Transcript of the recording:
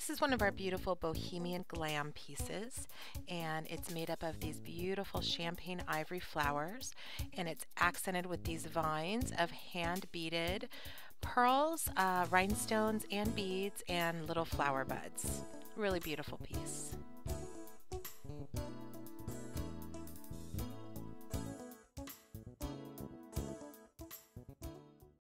This is one of our beautiful bohemian glam pieces, and it's made up of these beautiful champagne ivory flowers, and it's accented with these vines of hand beaded pearls, rhinestones and beads, and little flower buds. Really beautiful piece.